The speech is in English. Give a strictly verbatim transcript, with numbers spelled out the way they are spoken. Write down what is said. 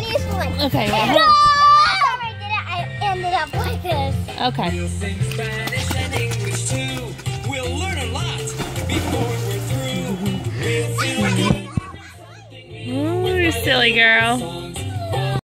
funniest one. Okay. And Well, last time I did it, I ended up like this. okay. We'll sing Spanish and English too. We'll learn a lot before we're through. We'll feel Ooh, you silly girl.